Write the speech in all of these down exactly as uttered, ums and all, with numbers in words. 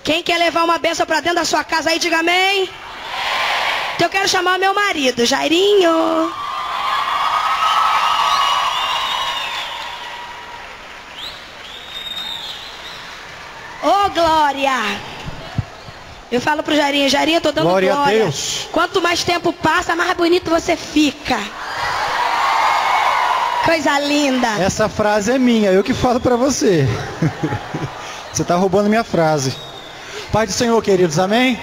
Quem quer levar uma bênção para dentro da sua casa aí, diga amém. Então eu quero chamar o meu marido, Jairinho. Ô, oh, glória! Eu falo pro Jairinho, Jairinho, eu tô dando glória. Glória a Deus. Quanto mais tempo passa, mais bonito você fica. Coisa linda. Essa frase é minha, eu que falo pra você. Você tá roubando minha frase. Pai do Senhor, queridos, amém?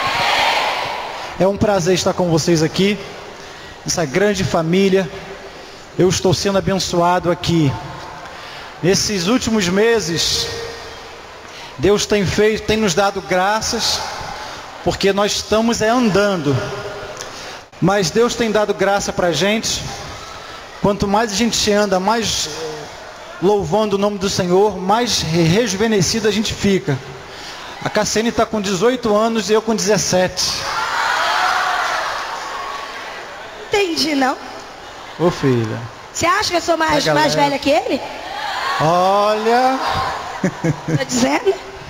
É um prazer estar com vocês aqui, essa grande família. Eu estou sendo abençoado aqui. Nesses últimos meses, Deus tem feito, tem nos dado graças, porque nós estamos é, andando. Mas Deus tem dado graça para a gente. Quanto mais a gente anda, mais louvando o nome do Senhor, mais rejuvenescido a gente fica. A Cassiane está com dezoito anos e eu com dezessete. Entendi, não? Ô filha. Você acha que eu sou mais, mais velha que ele? Olha. Tá dizendo?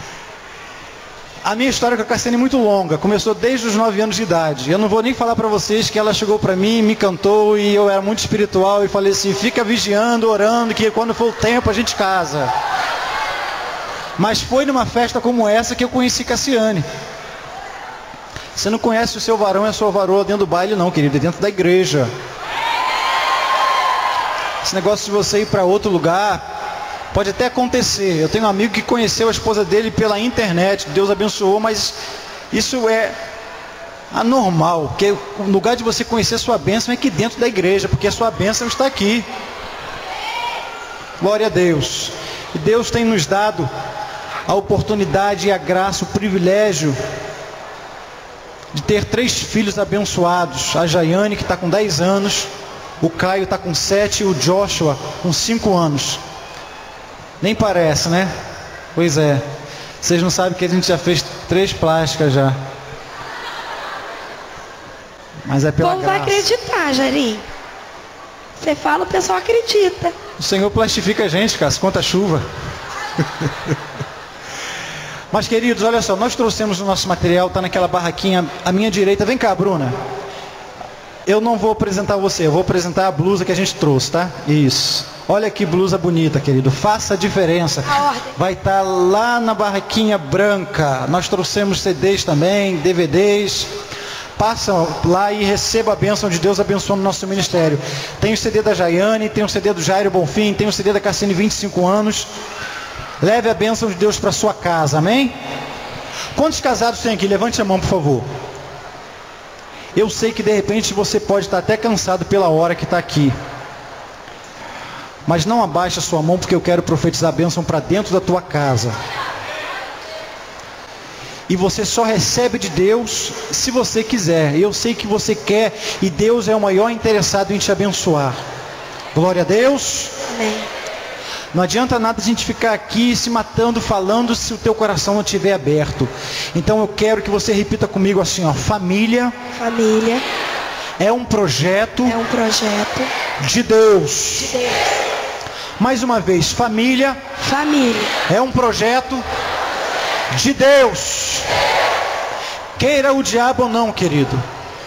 A minha história com a Cassiane é muito longa. Começou desde os nove anos de idade. Eu não vou nem falar para vocês que ela chegou para mim, me cantou e eu era muito espiritual e falei assim, fica vigiando, orando, que quando for o tempo a gente casa. Mas foi numa festa como essa que eu conheci Cassiane. Você não conhece o seu varão e a sua varoa dentro do baile não, querido, é dentro da igreja. Esse negócio de você ir para outro lugar, pode até acontecer. Eu tenho um amigo que conheceu a esposa dele pela internet, Deus abençoou, mas isso é anormal, porque o lugar de você conhecer sua bênção é aqui dentro da igreja, porque a sua bênção está aqui. Glória a Deus. E Deus tem nos dado a oportunidade e a graça, o privilégio de ter três filhos abençoados. A Jaiane, que está com dez anos, o Caio está com sete e o Joshua com cinco anos. Nem parece, né? Pois é. Vocês não sabem que a gente já fez três plásticas já. Mas é pela graça. O povo vai acreditar, Jairinho. Você fala, o pessoal acredita. O Senhor plastifica a gente, cara, conta a chuva. Mas queridos, olha só, nós trouxemos o nosso material, está naquela barraquinha à minha direita. Vem cá, Bruna. Eu não vou apresentar você, eu vou apresentar a blusa que a gente trouxe, tá? Isso. Olha que blusa bonita, querido. Faça a diferença. A ordem. Vai estar lá na barraquinha branca. Nós trouxemos C Ds também, D V Ds. Passa lá e receba a bênção de Deus abençoando o nosso ministério. Tem o C D da Jaiane, tem o C D do Jairo Bonfim, tem o C D da Cassiane, vinte e cinco anos. Leve a bênção de Deus para sua casa, amém? Quantos casados tem aqui? Levante a mão, por favor. Eu sei que de repente você pode estar até cansado pela hora que está aqui. Mas não abaixe a sua mão, porque eu quero profetizar a bênção para dentro da tua casa. E você só recebe de Deus se você quiser. Eu sei que você quer e Deus é o maior interessado em te abençoar. Glória a Deus. Amém. Não adianta nada a gente ficar aqui se matando, falando, se o teu coração não estiver aberto. Então eu quero que você repita comigo assim, ó. Família. Família. É um projeto. É um projeto. De Deus. De Deus. Mais uma vez, família. Família. É um projeto. De Deus. Queira o diabo ou não, querido.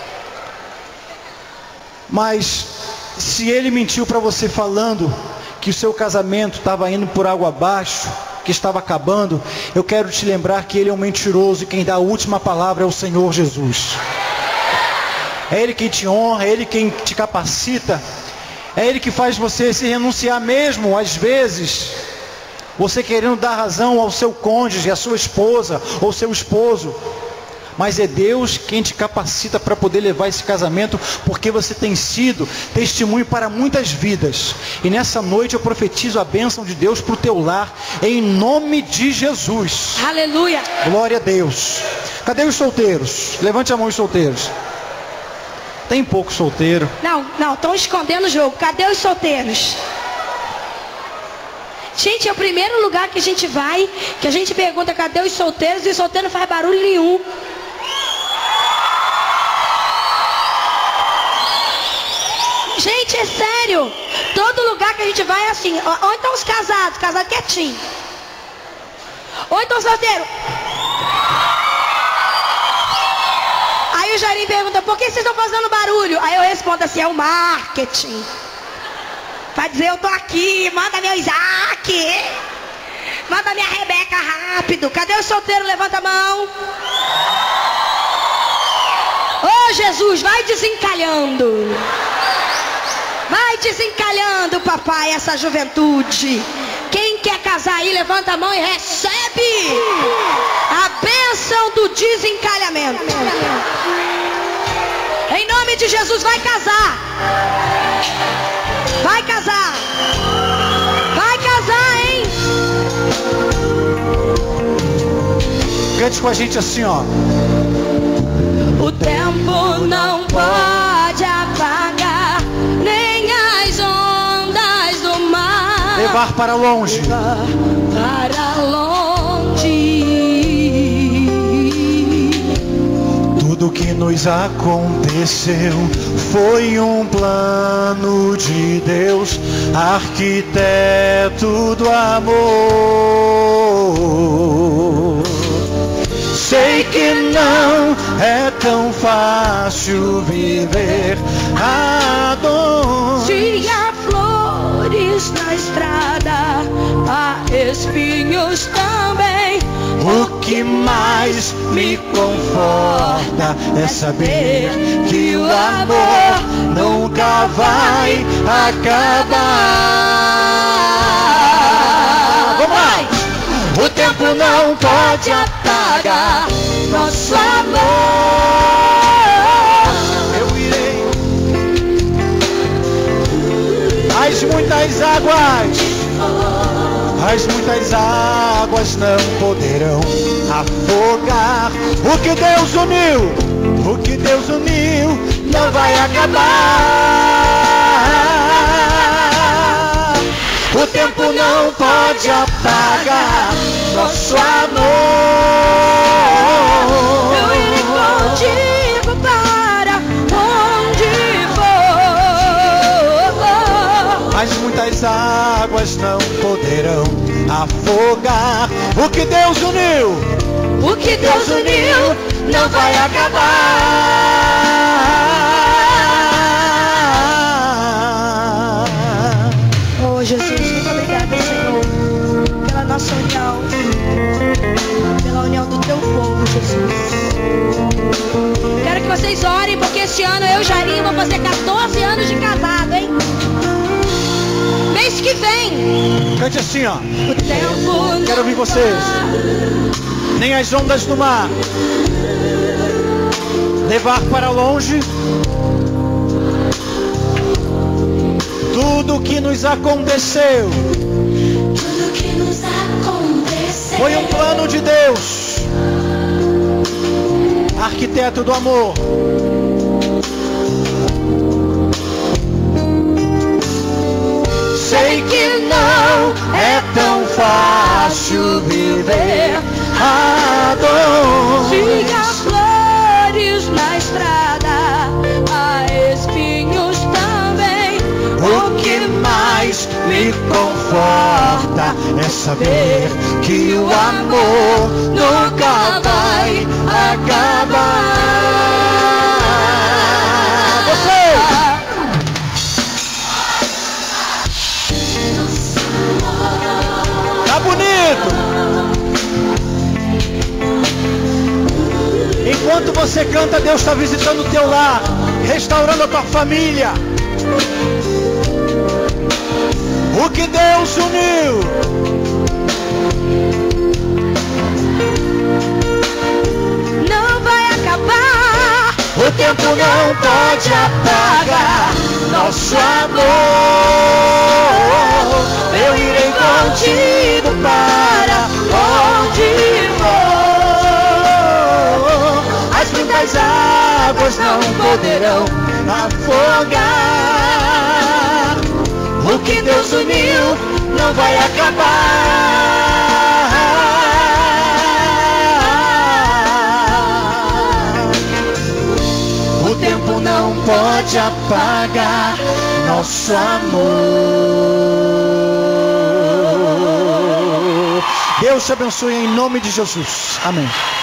Mas se ele mentiu para você falando que o seu casamento estava indo por água abaixo, que estava acabando, eu quero te lembrar que ele é um mentiroso e quem dá a última palavra é o Senhor Jesus. É Ele quem te honra, é Ele quem te capacita, é Ele que faz você se renunciar mesmo, às vezes, você querendo dar razão ao seu cônjuge, à sua esposa ou seu esposo. Mas é Deus quem te capacita para poder levar esse casamento, porque você tem sido testemunho para muitas vidas. E nessa noite eu profetizo a bênção de Deus para o teu lar, em nome de Jesus. Aleluia. Glória a Deus. Cadê os solteiros? Levante a mão os solteiros. Tem pouco solteiro. Não, não, estão escondendo o jogo. Cadê os solteiros? Gente, é o primeiro lugar que a gente vai, que a gente pergunta cadê os solteiros, e o solteiro não faz barulho nenhum. Gente, é sério. Todo lugar que a gente vai é assim. Ou, ou então os casados, casado quietinho. Ou então solteiro. por que vocês estão fazendo barulho? Aí eu respondo assim, é o marketing. Vai dizer, eu tô aqui, manda meu Isaac. Manda minha Rebeca rápido. Cadê o solteiro? Levanta a mão. Ô oh, Jesus, vai desencalhando. Vai desencalhando, papai, essa juventude. Quem quer casar aí, levanta a mão e recebe a bênção do desencalhamento. Em nome de Jesus, vai casar. Vai casar. Vai casar, hein? Cante com a gente assim, ó. O tempo não pode apagar nem as ondas do mar. Levar para longe. Levar para longe. Tudo que nos aconteceu foi um plano de Deus, arquiteto do amor. Sei que não é tão fácil viver a dor. Se há flores na estrada, há espinhos também. O que mais me conforta é saber que o amor nunca vai acabar. Vamos lá! O tempo não pode apagar nosso amor. Eu irei. As muitas águas, as muitas águas não poderão afogar. O que Deus uniu, o que Deus uniu não vai acabar. O tempo não pode apagar nosso amor. Eu irei contigo para onde for. Mas muitas águas não poderão afogar. O que Deus uniu, o que Deus uniu não vai acabar. Oh Jesus, muito obrigada, Senhor, pela nossa união, pela união do teu povo, Jesus. Quero que vocês orem, porque esse ano eu e Jairinho vou fazer quatorze anos de casado, hein? Mês que vem. Cante assim, ó. O tempo. Quero ouvir vocês. Nem as ondas do mar levar para longe tudo que nos aconteceu. Tudo que nos aconteceu Foi um plano de Deus, arquiteto do amor. Sei que não é tão fácil viver a dor. Se há flores na estrada, há espinhos também. O que mais me conforta é saber que o amor nunca vai acabar. Você! Tá bonito! Enquanto você canta, Deus está visitando o teu lar, restaurando a tua família. O que Deus uniu, não vai acabar. o tempo não pode apagar nosso amor. Eu irei contigo para onde for. As muitas águas não poderão afogar. O que Deus uniu não vai acabar. O tempo não pode apagar nosso amor. Deus te abençoe em nome de Jesus. Amém.